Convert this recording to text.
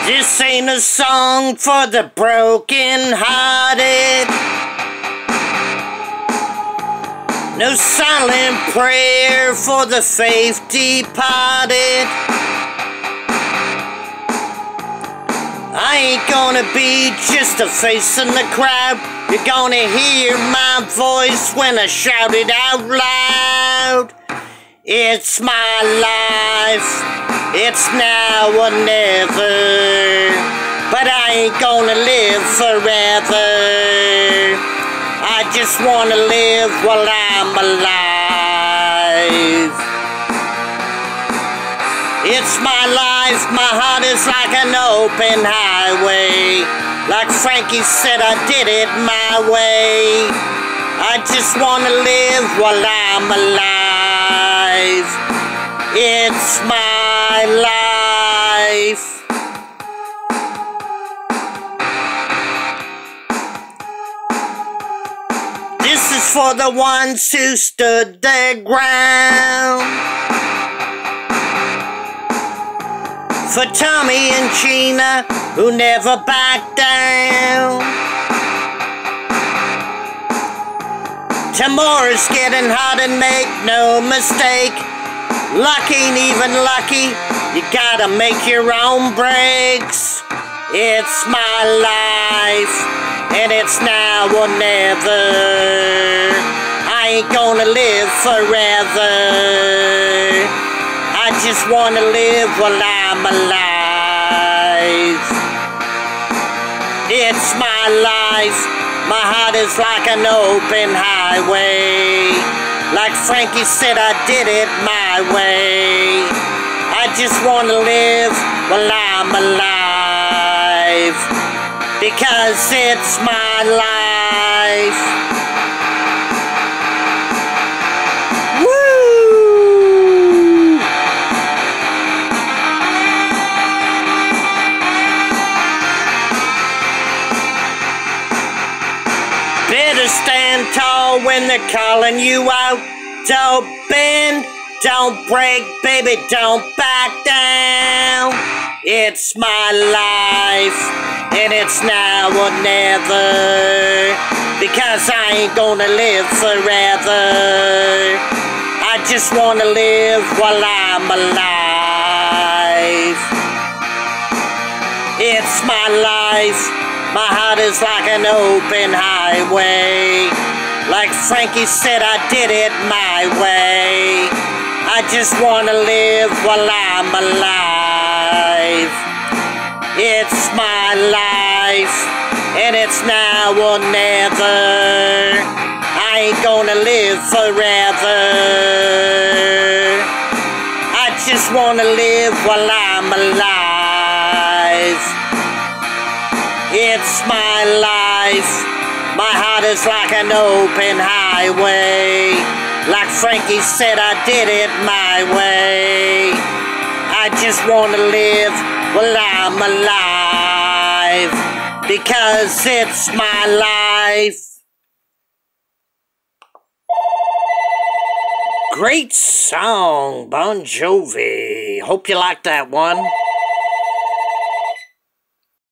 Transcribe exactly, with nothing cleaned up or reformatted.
This ain't a song for the broken-hearted. No silent prayer for the faith departed. I ain't gonna be just a face in the crowd. You're gonna hear my voice when I shout it out loud. It's my life, it's now or never, but I ain't gonna live forever. I just wanna live while I'm alive. It's my life, my heart is like an open highway. Like Frankie said, I did it my way. I just wanna live while I'm alive. It's my life. This is for the ones who stood their ground. For Tommy and Gina, who never backed down. Tomorrow's getting hard and make no mistake. Luck ain't even lucky, you gotta make your own breaks. It's my life, and it's now or never. I ain't gonna live forever. I just wanna live while I'm alive. It's my life, my heart is like an open highway. Like Frankie said, I did it my way. I just wanna live while I'm alive, because it's my life. Woo! Better stand tall when they're calling you out. Don't bend, don't break, baby, don't back down. It's my life, and it's now or never, because I ain't gonna live forever. I just wanna live while I'm alive. It's my life, my heart is like an open highway. Like Frankie said, I did it my way. I just wanna live while I'm alive. It's my life, and it's now or never. I ain't gonna live forever. I just wanna live while I'm alive. It's my life, my heart is like an open highway. Like Frankie said, I did it my way. I just wanna live while I'm alive, because it's my life. Great song, Bon Jovi. Hope you like that one.